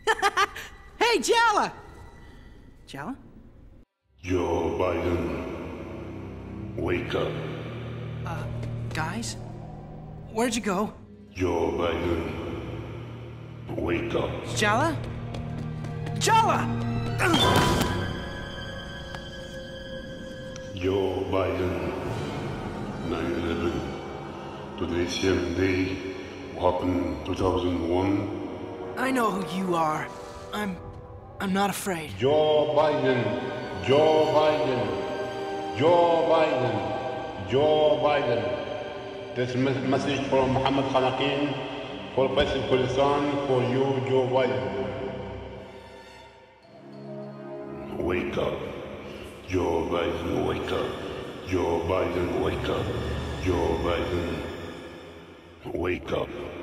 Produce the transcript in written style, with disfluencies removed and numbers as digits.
Hey, Jalla! Jalla? Joe Biden, wake up. Guys? Where'd you go? Joe Biden, wake up. Jalla? Jalla! Joe Biden, 9/11. Today, same day, what happened 2001. I know who you are. I'm not afraid. Joe Biden, Joe Biden, Joe Biden, Joe Biden. This message from Mohammed Khanaqin for President Kurdistan for you, Joe Biden. Wake up. Joe Biden, wake up. Joe Biden, wake up. Joe Biden, wake up.